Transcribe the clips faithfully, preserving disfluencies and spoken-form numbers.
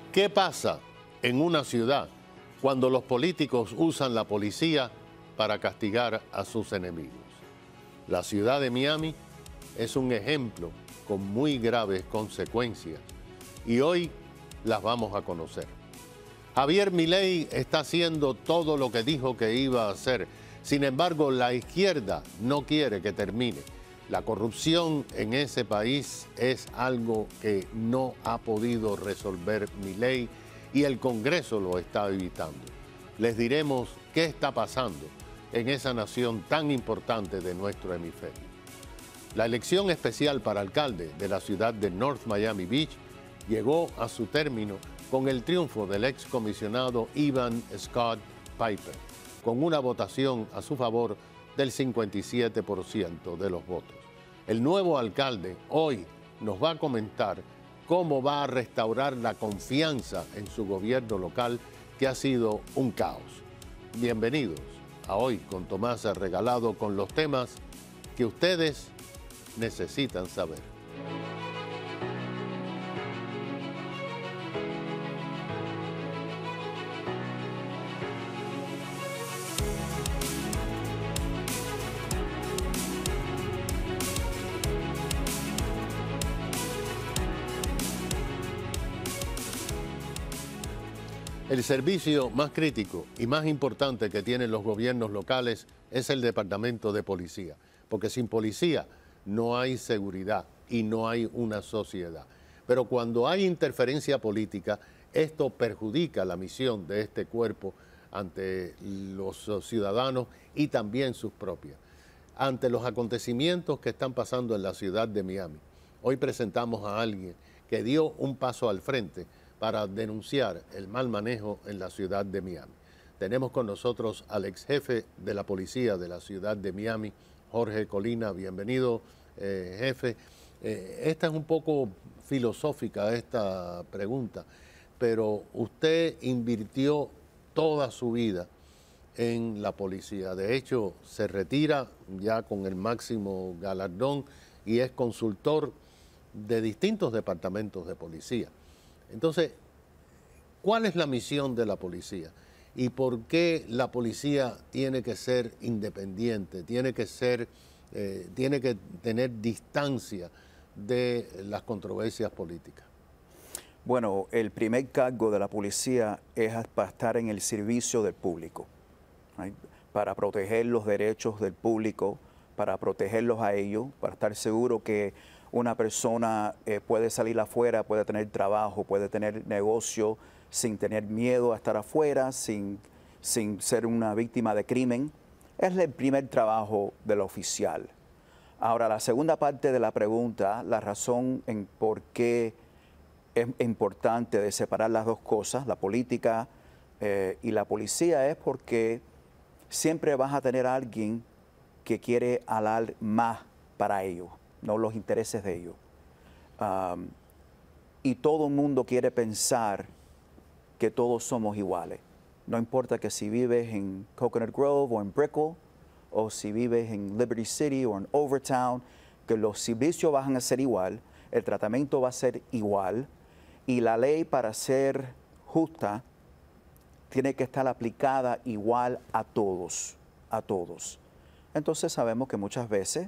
¿Qué pasa en una ciudad cuando los políticos usan la policía para castigar a sus enemigos? La ciudad de Miami es un ejemplo con muy graves consecuencias y hoy las vamos a conocer. Javier Milei está haciendo todo lo que dijo que iba a hacer. Sin embargo, la izquierda no quiere que termine. La corrupción en ese país es algo que no ha podido resolver Milei y el Congreso lo está evitando. Les diremos qué está pasando en esa nación tan importante de nuestro hemisferio. La elección especial para alcalde de la ciudad de North Miami Beach llegó a su término con el triunfo del excomisionado Evan Scott Piper, con una votación a su favor del cincuenta y siete por ciento de los votos. El nuevo alcalde hoy nos va a comentar cómo va a restaurar la confianza en su gobierno local, que ha sido un caos. Bienvenidos a Hoy con Tomás Regalado, con los temas que ustedes necesitan saber. El servicio más crítico y más importante que tienen los gobiernos locales es el Departamento de Policía, porque sin policía no hay seguridad y no hay una sociedad. Pero cuando hay interferencia política, esto perjudica la misión de este cuerpo ante los ciudadanos y también sus propias. Ante los acontecimientos que están pasando en la ciudad de Miami, hoy presentamos a alguien que dio un paso al frente para denunciar el mal manejo en la ciudad de Miami. Tenemos con nosotros al ex jefe de la policía de la ciudad de Miami, Jorge Colina. Bienvenido, eh, jefe. Eh, esta es un poco filosófica esta pregunta, pero usted invirtió toda su vida en la policía. De hecho, se retira ya con el máximo galardón y es consultor de distintos departamentos de policía. Entonces, ¿cuál es la misión de la policía? ¿Y por qué la policía tiene que ser independiente, tiene que ser, eh, tiene que tener distancia de las controversias políticas? Bueno, el primer cargo de la policía es para estar en el servicio del público, ¿right? Para proteger los derechos del público, para protegerlos a ellos, para estar seguro que una persona eh, puede salir afuera, puede tener trabajo, puede tener negocio sin tener miedo a estar afuera, sin, sin ser una víctima de crimen. Es el primer trabajo del oficial. Ahora, la segunda parte de la pregunta, la razón en por qué es importante de separar las dos cosas, la política eh, y la policía, es porque siempre vas a tener a alguien que quiere alar más para ellos, no los intereses de ellos. Um, y todo el mundo quiere pensar que todos somos iguales. No importa que si vives en Coconut Grove o en Brickell, o si vives en Liberty City o en Overtown, que los servicios van a ser igual, el tratamiento va a ser igual, y la ley, para ser justa, tiene que estar aplicada igual a todos, a todos. Entonces sabemos que muchas veces,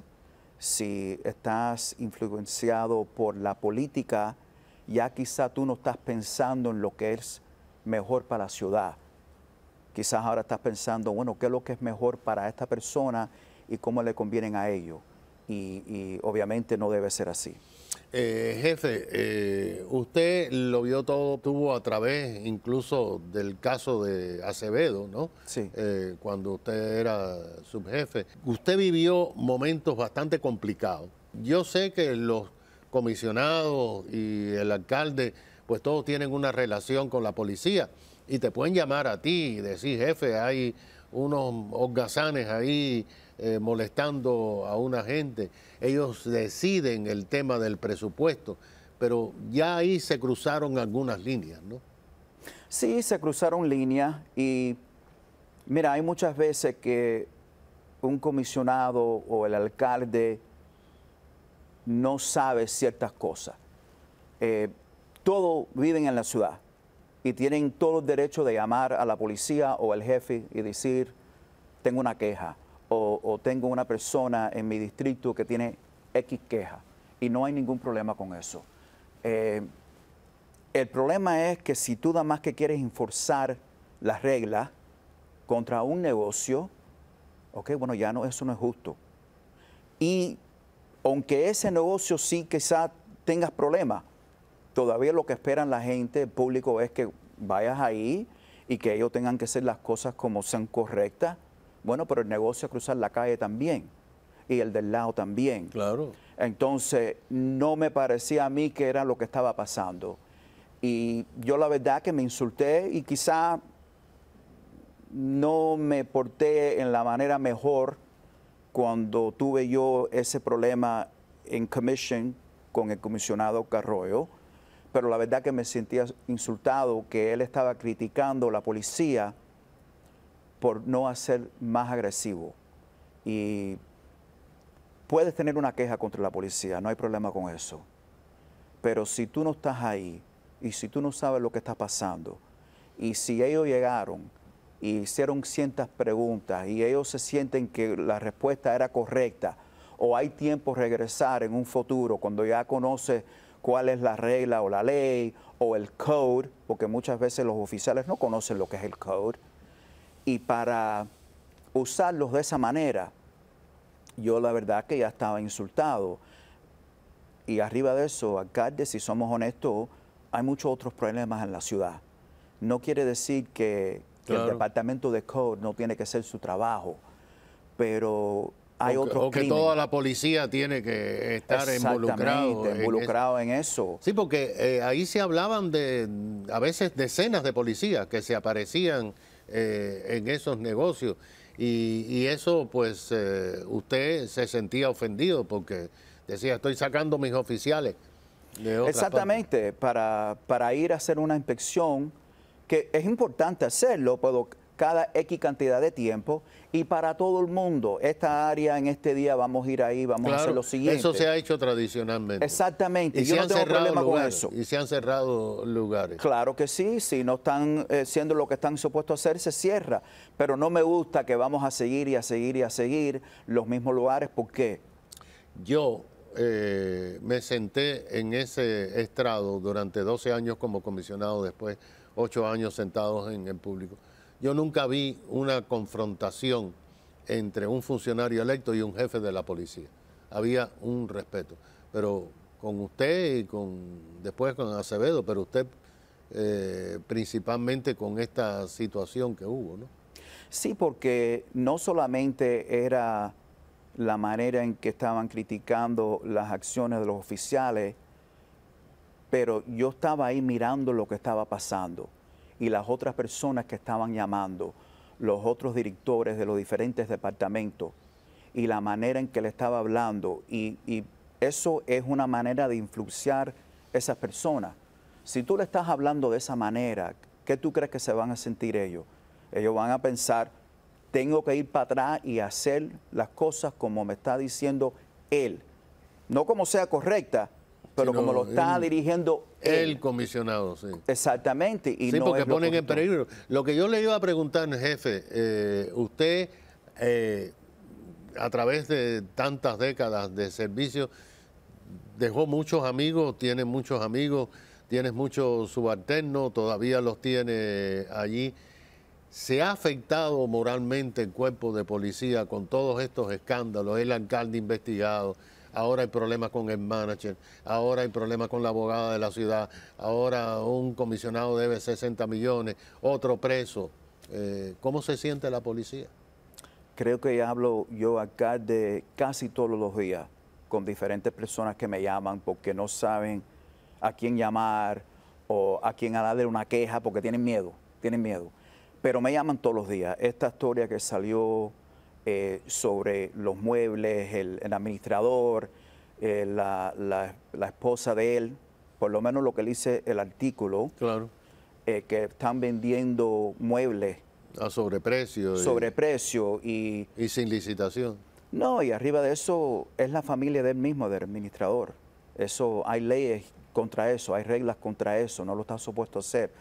si estás influenciado por la política, ya quizá tú no estás pensando en lo que es mejor para la ciudad. Quizás ahora estás pensando, bueno, ¿qué es lo que es mejor para esta persona y cómo le convienen a ellos? Y, y obviamente no debe ser así. Eh, jefe, eh, usted lo vio todo, tuvo a través incluso del caso de Acevedo, ¿no? Sí. Eh, cuando usted era subjefe. Usted vivió momentos bastante complicados. Yo sé que los comisionados y el alcalde, pues todos tienen una relación con la policía y te pueden llamar a ti y decir, jefe, hay unos holgazanes ahí eh, molestando a una gente. Ellos deciden el tema del presupuesto, pero ya ahí se cruzaron algunas líneas, ¿no? Sí, se cruzaron líneas y mira, hay muchas veces que un comisionado o el alcalde no sabe ciertas cosas. Eh, todos viven en la ciudad, y tienen todo el derecho de llamar a la policía o al jefe y decir, tengo una queja, o, o tengo una persona en mi distrito que tiene X queja, y no hay ningún problema con eso. Eh, el problema es que si tú nada más que quieres enforzar las reglas contra un negocio, ok, bueno, ya no, eso no es justo. Y aunque ese negocio sí quizá tengas problemas, todavía lo que esperan la gente, el público, es que vayas ahí y que ellos tengan que hacer las cosas como sean correctas. Bueno, pero el negocio es cruzar la calle también, y el del lado también. Claro. Entonces, no me parecía a mí que era lo que estaba pasando. Y yo la verdad que me insulté y quizá no me porté en la manera mejor cuando tuve yo ese problema en commission con el comisionado Carroyo, pero la verdad que me sentía insultado que él estaba criticando a la policía por no hacer más agresivo. Y puedes tener una queja contra la policía, no hay problema con eso. Pero si tú no estás ahí y si tú no sabes lo que está pasando, y si ellos llegaron y hicieron ciertas preguntas y ellos se sienten que la respuesta era correcta, o hay tiempo regresar en un futuro cuando ya conoces cuál es la regla o la ley o el code, porque muchas veces los oficiales no conocen lo que es el code, y para usarlos de esa manera, yo la verdad que ya estaba insultado. Y arriba de eso, alcalde, si somos honestos, hay muchos otros problemas en la ciudad. No quiere decir que, que Claro. el departamento de code no tiene que hacer su trabajo, pero hay o que, otros o que crímenes. toda la policía tiene que estar involucrado Exactamente, en involucrado en eso. Sí, porque eh, ahí se hablaban de, a veces, decenas de policías que se aparecían eh, en esos negocios. Y, y eso, pues, eh, usted se sentía ofendido porque decía, estoy sacando mis oficiales de otras Exactamente, para, para ir a hacer una inspección, que es importante hacerlo, pero cada X cantidad de tiempo, y para todo el mundo, esta área en este día vamos a ir ahí, vamos Claro, a hacer lo siguiente. eso se ha hecho tradicionalmente. Exactamente, Y yo se no han tengo cerrado problema con lugares, eso. Y se han cerrado lugares. Claro que sí, si no están eh, siendo lo que están supuestos a hacer, se cierra. Pero no me gusta que vamos a seguir y a seguir y a seguir los mismos lugares. ¿Por qué? Yo eh, me senté en ese estrado durante doce años como comisionado, después ocho años sentados en el público. Yo nunca vi una confrontación entre un funcionario electo y un jefe de la policía. Había un respeto. Pero con usted y con después con Acevedo, pero usted eh, principalmente con esta situación que hubo, ¿no? Sí, porque no solamente era la manera en que estaban criticando las acciones de los oficiales, pero yo estaba ahí mirando lo que estaba pasando y las otras personas que estaban llamando, los otros directores de los diferentes departamentos y la manera en que le estaba hablando, y, y eso es una manera de influenciar a esas personas. Si tú le estás hablando de esa manera, ¿qué tú crees que se van a sentir ellos? Ellos van a pensar, tengo que ir para atrás y hacer las cosas como me está diciendo él. No como sea correcta, pero Sino como lo está él, dirigiendo él. El comisionado, sí. Exactamente. Y sí, no porque es lo ponen en correcto. peligro. Lo que yo le iba a preguntar, jefe, eh, usted, eh, a través de tantas décadas de servicio, dejó muchos amigos, tiene muchos amigos, tienes muchos subalternos, todavía los tiene allí. ¿Se ha afectado moralmente el cuerpo de policía con todos estos escándalos? El alcalde investigado, ahora hay problemas con el manager, ahora hay problemas con la abogada de la ciudad, ahora un comisionado debe sesenta millones, otro preso. Eh, ¿Cómo se siente la policía? Creo que hablo yo acá de casi todos los días con diferentes personas que me llaman porque no saben a quién llamar o a quién darle una queja porque tienen miedo, tienen miedo. Pero me llaman todos los días. Esta historia que salió eh, sobre los muebles, el, el administrador, eh, la, la, la esposa de él, por lo menos lo que dice el artículo, Claro. eh, que están vendiendo muebles A sobreprecio. sobreprecio y... Y sin licitación. No, y arriba de eso es la familia del mismo, del administrador. Eso, hay leyes contra eso, hay reglas contra eso, no lo está supuesto a hacer.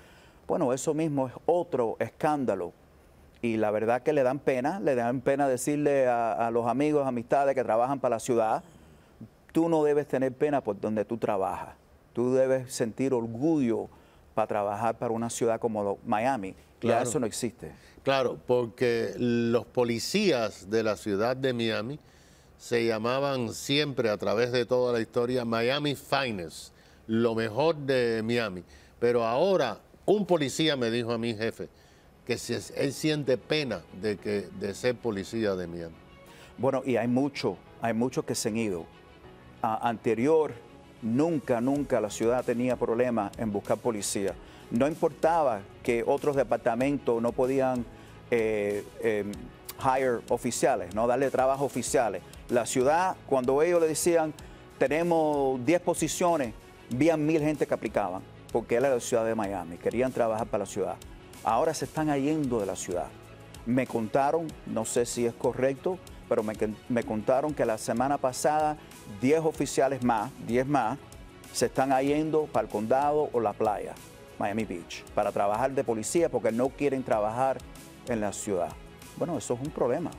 Bueno, eso mismo es otro escándalo. Y la verdad que le dan pena, le dan pena decirle a, a los amigos, amistades que trabajan para la ciudad, tú no debes tener pena por donde tú trabajas. Tú debes sentir orgullo para trabajar para una ciudad como Miami. Claro. Ya eso no existe. Claro, porque los policías de la ciudad de Miami se llamaban siempre a través de toda la historia Miami Finest, lo mejor de Miami. Pero ahora un policía me dijo a mi jefe que si él siente pena de, que, de ser policía de Miami. Bueno, y hay mucho, hay muchos que se han ido. A, anterior, nunca, nunca la ciudad tenía problemas en buscar policía. No importaba que otros departamentos no podían eh, eh, hire oficiales, no darle trabajo oficiales. La ciudad, cuando ellos le decían, tenemos diez posiciones, habían mil gente que aplicaban, porque era la ciudad de Miami, querían trabajar para la ciudad. Ahora se están yendo de la ciudad. Me contaron, no sé si es correcto, pero me, me contaron que la semana pasada diez oficiales más, diez más, se están yendo para el condado o la playa, Miami Beach, para trabajar de policía porque no quieren trabajar en la ciudad. Bueno, eso es un problema.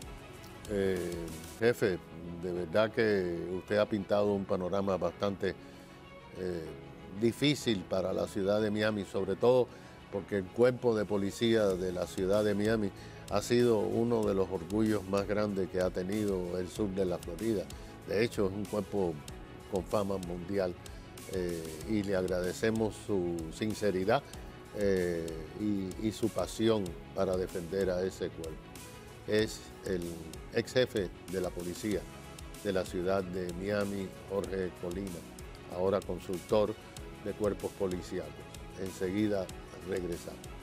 Eh, jefe, de verdad que usted ha pintado un panorama bastante eh, difícil para la ciudad de Miami, sobre todo porque el cuerpo de policía de la ciudad de Miami ha sido uno de los orgullos más grandes que ha tenido el sur de la Florida. De hecho, es un cuerpo con fama mundial eh, y le agradecemos su sinceridad eh, y, y su pasión para defender a ese cuerpo. Es el ex jefe de la policía de la ciudad de Miami, Jorge Colina, ahora consultor de cuerpos policíacos. Enseguida regresamos.